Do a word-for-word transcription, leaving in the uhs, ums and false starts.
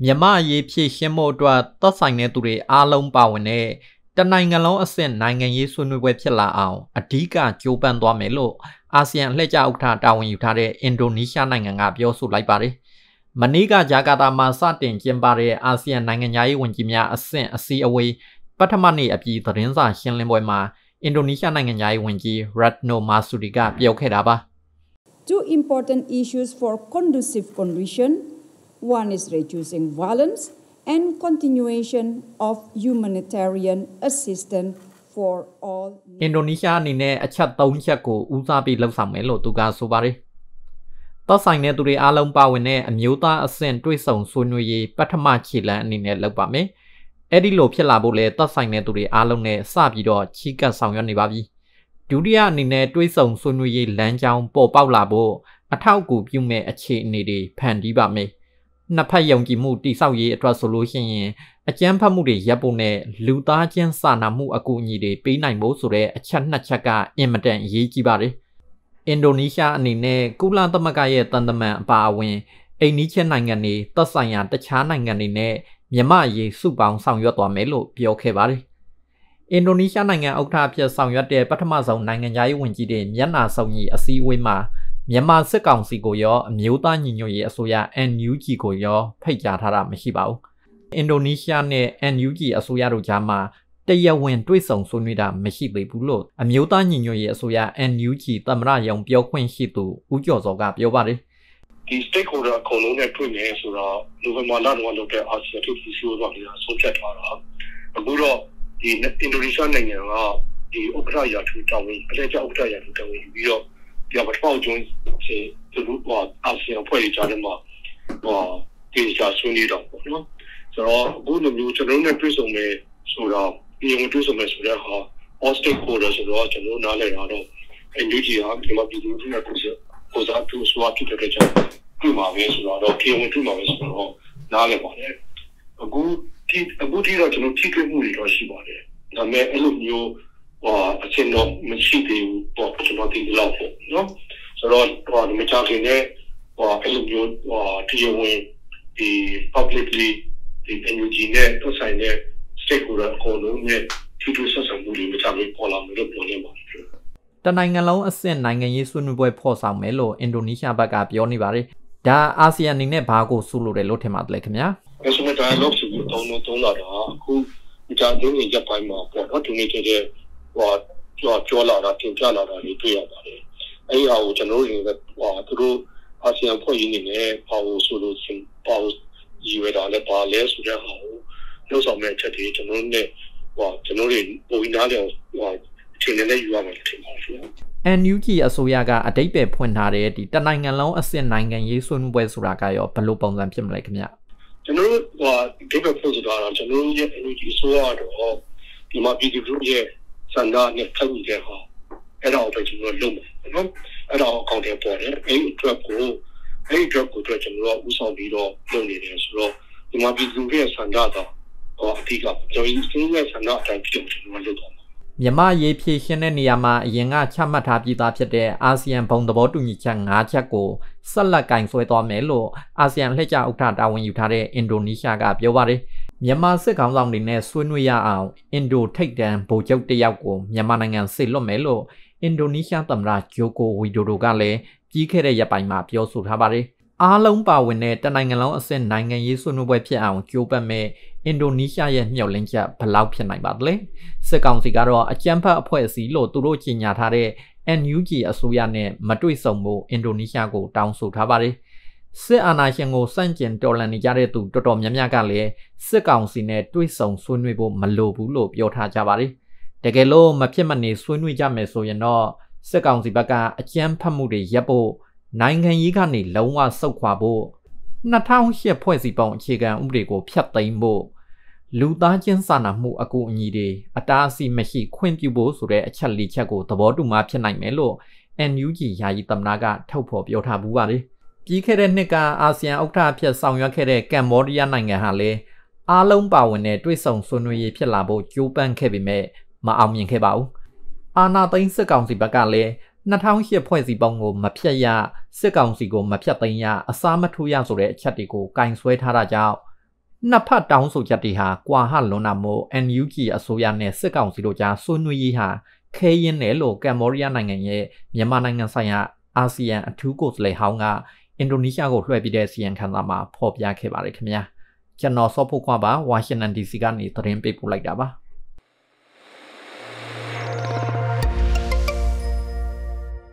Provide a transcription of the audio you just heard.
မြန်မာရေးဖြစ်ရှင်းဖို့အတွက်သက်ဆိုင်တဲ့သူတွေအားလုံးပါဝင်တဲ့တနိုင်ငံလုံးအဆင့်နိုင်ငံရေးဆွေးနွေးပွဲဖြစ်လာအောင်အဓိကကြိုးပမ်းသွားမယ်လို့အာဆီယံအလှည့်ကျဥက္ကဋ္ဌတာဝန်ယူထားတဲ့အင်ဒိုနီးရှားနိုင်ငံကပြောဆိုလိုက်ပါတယ်။မနေ့ကဂျာကာတာမှာစတင်ကျင်းပတဲ့အာဆီယံနိုင်ငံရေးဝန်ကြီးများအဆင့်အစည်းအဝေးပထမနေ့အပြီးသတင်းစာရှင်းလင်းပွဲမှာအင်ဒိုနီးရှားနိုင်ငံရေးဝန်ကြီး Retno Marsudi ကပြောခဲ့တာပါ။ Two important issues for conducive condition. One is reducing violence and continuation of humanitarian assistance for all. အင်ဒိုနီးရှားအနေနဲ့အချက်သုံးချက်ကိုဦးစားပေးလှုပ်ဆောင်မယ်လို့သူကဆိုပါတယ်။သက်ဆိုင်တဲ့သူတွေအားလုံးပါဝင်တဲ့အမျိုးသားအဆင့်တွဲဆုံဆွေးနွေးရေးပထမခြေလှမ်းအနေနဲ့လုပ်ပါမယ်။အဲ့ဒီလိုဖြစ်လာဖို့လဲသက်ဆိုင်တဲ့သူတွေအားလုံးနဲ့စပြီးတော့ချီးကပ်ဆောင်ရွက်နေပါပြီ။ဒုတိယအနေနဲ့တွဲဆုံဆွေးနွေးရေးလမ်းကြောင်းပေါ်ပေါက်လာဖို့အထောက်အကူပြုမဲ့အခြေအနေတွေဖန်တီးပါမယ်။နှစ်ဖက်ယုံကြည်မှုတိဆောက်ရေးအတွက်ဆိုလို့ရှိရင်အကြမ်းဖက်မှုတွေရပ်ဖို့နဲ့လူသားချင်းစာနာမှုအကူအညီတွေပေးနိုင်ဖို့ဆိုတဲ့အချက်နှစ်ချက်ကအင်မတန်အရေးကြီးပါတယ်။အင်ဒိုနီးရှားအနေနဲ့ကုလသမဂ္ဂရဲ့တန်တမန်အပါအဝင်အိန္ဒိယနိုင်ငံတွေသက်ဆိုင်ရာတခြားနိုင်ငံတွေနဲ့မြန်မာအရေးစုပေါင်းဆောင်ရွက်သွားမယ်လို့ပြောခဲ့ပါတယ်။အင်ဒိုနီးရှားနိုင်ငံဥက္ကဋ္ဌဖြစ်ဆောင်ရွက်တဲ့ပထမဆုံးနိုင်ငံရေးဝန်ကြီးတွေမျက်နှာစုံညီအစည်းအဝေးမှာမြန်မာစစ်ကောင်စီကိုရောအမျိုးသားညီညွတ်ရေးအစိုးရ အန် ယူ ဂျီ ကိုရောဖိတ်ကြားထားတာမရှိပါဘူး။အင်ဒိုနီးရှားနဲ့ အန် ယူ ဂျီ အစိုးရတို့ကြားမှာတရားဝင်တွေ့ဆုံဆွေးနွေးတာမရှိသေးဘူးလို့အမျိုးသားညီညွတ်ရေးအစိုးရ အန် ယူ ဂျီ သမ္မတရုံးပြောခွင့်ရှိသူဦးကျော်စောကပြောပါတယ်။ဒီ stakeholder အကုန်လုံးနဲ့တွေ့မယ်ဆိုတော့နိုဝင်ဘာလတုန်းကလုပ်တဲ့အာဆီယံထိပ်သီးဆွေးနွေးပွဲကဆုံးဖြတ်ထားတာ။အခုတော့ဒီအင်ဒိုနီးရှားနိုင်ငံကဒီဥက္ကဋ္ဌရာထူးတာဝန်အလှည့်ကျဥက္ကဋ္ဌရာထူးတာဝန်ယူပြီးတော့ဒီပထမကျုံးစေသူတို့ကအာဆီယံဖွဲ့ကြတယ်မှာဟောဒီရှာဆွေးနွေးတော့ပေါ့နော်ဆိုတော့အခုလိုမျိုးကျွန်တော်တို့နဲ့တွေ့ဆုံမယ်ဆိုတော့ဒီဝင်တွေ့ဆုံမယ်ဆိုတော့ဟာ all stakeholder ဆိုတော့ကျွန်တော်နားလည်တာတော့ အန် ယူ ဂျီ ဟာဒီမှာပြည်သူတွေနဲ့ကိုယ်ကိုယ်စားပြုဆိုတော့ဖြစ်တဲ့ကြောင့်တွေ့မှာပဲဆိုတော့ဒီဝင်တွေ့မှာပဲဆိုတော့နားလည်ပါတယ်အခုဒီအခုဒီတော့ကျွန်တော်ထိတွေ့မှုတွေတော့ရှိပါတယ်ဒါပေမဲ့အဲ့လိုမျိုးဟောအချင်းတော့မရှိသေးဘူးပေါ့ကျွန်တော်ဒီလောက်ပေါ့နော်ဆိုတော့ဟောဒီမချခင်နဲ့ဟောအဲ့လိုမျိုးဟောဒီဝင်ဒီ publicly ဒီ အန် ယူ ဂျီ နဲ့ပတ်ဆိုင်တဲ့ stakeholder အကုန်လုံးနဲ့ထိတွေ့ဆက်ဆံမှုတွေမချခင်ပေါ်လာမယ်လို့ပြောနေပါတယ်တနိုင်ငံလုံးအဆင့်နိုင်ငံရေးဆွေးနွေးပွဲဖော်ဆောင်မယ်လို့အင်ဒိုနီးရှားဘက်ကပြောနေပါတယ်ဒါအာဆီယံအနေနဲ့ဘာကိုစုလို့တယ်လို့ထင်ပါတယ်ခင်ဗျာ National Dialogue ဆိုတော့တုံးတုံးလာတာအခုဒီကြားလုံးကြီးရပ်ပိုင်းမှာပေါ့နော်ဒီနေ့တည်းဟောကြောကြောလာတာတင်ပြလာတာတွေတွေ့ရပါတယ်အဲ့ဒီဟာကိုကျွန်တော်တို့တွေဟောသူတို့အာဆီယံဖွဲ့ရင်းနေနဲ့ဘာလို့ဆိုလို့ရှင်ဘာလို့ရည်ရွယ်တာလဲဘာလဲဆိုတဲ့ဟာကိုလောက်ဆောင်မဲ့ချက်တွေကျွန်တော်တို့နဲ့ဟောကျွန်တော်တို့ပုံနားတယ်ဟောအချိန်နဲ့ယူရမယ်ထင်ပါတယ်အန် ယူ ဂျီ အစိုးရကအတိတ်ပဲဖွင့်ထားတဲ့ဒီတနိုင်ငံလုံးအဆင့်နိုင်ငံရေးဆွေးနွေးပွဲဆိုတာကရောဘယ်လိုပုံစံဖြစ်မလဲခင်ဗျကျွန်တော်တို့ဟောဒီဘက်ဖွင့်ထားတာကျွန်တော်တို့ရဲ့ အန် ယူ ဂျီ အစိုးရတော့ဒီမှာပြည်သူတို့ရဲ့စန္ဒနဲ့ထပ်ပြီးတဲ့ဟာအဲ့ဒါကိုကျွန်တော်လုပ်မယ်နော်အဲ့ဒါကိုအကောင့်ထဲပေါ်တယ်အဲ့ဒီအတွက်ကိုအဲ့ဒီအတွက်ကိုကျွန်တော်ဥဆောင်ပြီးတော့လုပ်နေတယ်ဆိုတော့ဒီမှာပြည်သူတွေရဲ့စန္ဒတော့ဟောအဓိကကျွန်တော်ဒီစင်းရဲ့စန္ဒအတိုင်းဖြစ်ကျွန်တော်လုပ်တော့မြန်မာရေးဖြည့်ရှင်းတဲ့နေရာမှာအရင်ကချမှတ်ထားပြီးသားဖြစ်တဲ့အာဆီယံဘုံသဘောတူညီချက်၅ချက်ကိုဆက်လက်ကင်ဆွဲသွားမယ်လို့အာဆီယံလှည့်ကျဥက္ကဋ္ဌတာဝန်ယူထားတဲ့အင်ဒိုနီးရှားကပြောပါတယ်မြန်မာစစ်ကောင်ဆောင်တွေနဲ့ဆွေးနွေးရအောင်အင်ဒိုထိပ်တန်းဗိုလ်ချုပ်တယောက်ကိုမြန်မာနိုင်ငံစေလွှတ်မယ်လို့အင်ဒိုနီးရှားသမ္မတဂျိုကိုဝီဒိုဒိုကလည်းကြီးခဲ့တဲ့ရက်ပိုင်းမှာပြောဆိုထားပါတယ်အားလုံးပါဝင်တဲ့တနိုင်ငံလုံးအဆင့်နိုင်ငံရေးဆွေးနွေးပွဲဖြစ်အောင်ကြိုးပမ်းမဲ့အင်ဒိုနီးရှားရဲ့မျှော်လင့်ချက်ဘယ်လောက်ဖြစ်နိုင်ပါသလဲစစ်ကောင်စီကတော့အကြမ်းဖက်အဖွဲ့အစည်းလို့သူတို့ကြီးညာထားတဲ့ အန် ယူ ဂျီ အစိုးရနဲ့မတွေ့ဆုံဖို့အင်ဒိုနီးရှားကိုတောင်းဆိုထားပါတယ်စစ်အာဏာရှင်ကိုစန့်ကျင်တော်လှန်နေကြတဲ့သူတော်တော်များများကလည်းစစ်ကောင်စီနဲ့တွေ့ဆုံဆွေးနွေးဖို့မလိုဘူးလို့ပြောထားကြပါတယ်တကယ်လို့မဖြစ်မနေဆွေးနွေးကြမယ်ဆိုရင်တော့စစ်ကောင်စီဘက်ကအကြမ်းဖက်မှုတွေရပ်ဖို့နိုင်ငံရေးကနေလုံးဝဆုတ်ခွာဖို့၂၀၀၈ဖွဲ့စည်းပုံအခြေခံဥပဒေကိုဖျက်သိမ်းဖို့လူသားချင်းစာနာမှုအကူအညီတွေအတားအဆီးမရှိခွင့်ပြုဖို့ဆိုတဲ့အချက်လေးချက်ကိုသဘောတူမှဖြစ်နိုင်မယ်လို့ အန် ယူ ဂျီ ယာယီသမ္မတကထုတ်ဖော်ပြောထားဘူးပါတယ်ပြီးခဲ့တဲ့နှစ်ကအာဆီယံဥက္ကဋ္ဌအဖြစ်ဆောင်ရွက်ခဲ့တဲ့ကမ္ဘောဒီးယားနိုင်ငံဟာလည်းအားလုံးပါဝင်တဲ့တွေ့ဆုံဆွေးနွေးရေးဖြစ်လာဖို့ကြိုးပမ်းခဲ့ပေမဲ့မအောင်မြင်ခဲ့ပါဘူးအာဏာသိမ်းစစ်ကောင်စီဘက်ကလည်း၂၀၀၈ဖွဲ့စည်းပုံကိုမဖျက်ရစစ်ကောင်စီကိုမဖျက်သိမ်းရအစားမထိုးရဆိုတဲ့အချက်တွေကိုကင်ဆွဲထားတာကြောင့်နှစ်ဖက်တောင်းဆိုချက်တွေဟာကွာဟလွန်တာမို့ N U G အစိုးရနဲ့စစ်ကောင်စီတို့ကြားဆွေးနွေးရေးဟာခဲရင်တယ်လို့ကမ်ဘောဒီးယားနိုင်ငံရဲ့မြန်မာနိုင်ငံဆိုင်ရာအာဆီယံအထူးကိုယ်စားလှယ်ဟောင်းကအင်ဒိုနီးရှားကိုလွှဲပြီးတဲ့စီရင်ခံစာမှာဖော်ပြခဲ့ပါတယ်ခင်ဗျာကျွန်တော်စောဖို့ကွာပါဝါရှင်တန် D C ကနေသတင်းပေးပို့လိုက်တာပါ